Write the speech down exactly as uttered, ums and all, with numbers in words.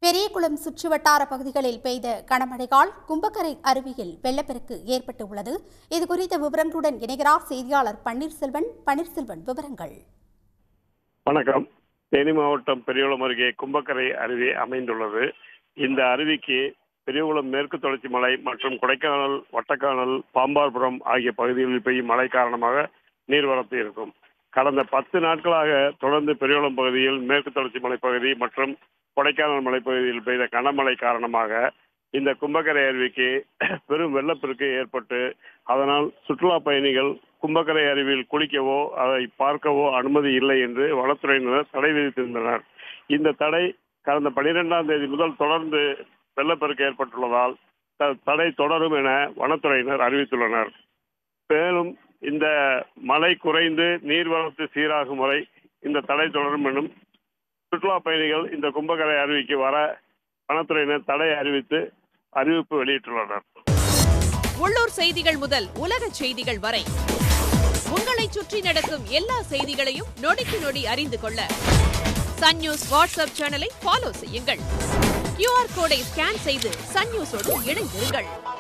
பெரியகுளம் சுற்றுவட்டார பகுதிகளில் பெய்த கனமழையால் கும்பக்கரை அருவியில் வெள்ளப்பெருக்கு ஏற்பட்டுள்ளது. இதுகுறித்த விவரங்களுடன் இணைகிறார் செய்தியாளர் பன்னீர்செல்வன். பன்னீர்செல்வன், விவரங்கள். வணக்கம். தேனி மாவட்டம் பெரியகுளம் அருகே கும்பக்கரை அருவி அமைந்துள்ளது. இந்த அருவிக்கு பெரியகுளம் மேற்கு தொடர்ச்சி மலை மற்றும் கொடைக்கானல், வட்டக்கானல், பாம்பார்புரம் ஆகிய பகுதிகளில் பெய்யும் மழை காரணமாக நீர்வரத்து இருக்கும். கடந்த பத்து நாட்களாக தொடர்ந்து பெரியகுளம் பகுதியில் மேற்கு தொடர்ச்சி மலைப்பகுதி மற்றும் கொடைக்கானல் மலைப்பகுதியில் பெய்த கனமழை காரணமாக இந்த கும்பக்கரை அருவிக்கு பெரும் வெள்ளப்பெருக்கு ஏற்பட்டு அதனால் சுற்றுலா பயணிகள் கும்பக்கரை அருவியில் குளிக்கவோ அதை பார்க்கவோ அனுமதி இல்லை என்று வனத்துறையினர் தடை விதித்திருந்தனர். இந்த தடை கடந்த பனிரெண்டாம் தேதி முதல் தொடர்ந்து வெள்ளப்பெருக்கு ஏற்பட்டுள்ளதால் தடை தொடரும் என வனத்துறையினர் அறிவித்துள்ளனர். மேலும் இந்த மழை குறைந்து நீர்வரத்து சீராகும் வரை இந்த தடை தொடரும் எனும் சுற்றுலா பயணிகள் இந்த கும்பக்கரை அருவிக்கு வர வனத்துறையினர் தடை அறிவித்து அறிவிப்பு வெளியிட்டுள்ளனர். உள்ளூர் செய்திகள் முதல் உலக செய்திகள் வரை உங்களை சுற்றி நடக்கும் எல்லா செய்திகளையும் நொடிக்கு நொடி அறிந்து கொள்ள சன் நியூஸ் வாட்ஸ்அப் சேனலை ஃபாலோ செய்யுங்கள். கியூஆர் கோடை ஸ்கேன் செய்து சன் நியூஸோடு இணைந்திருங்கள்.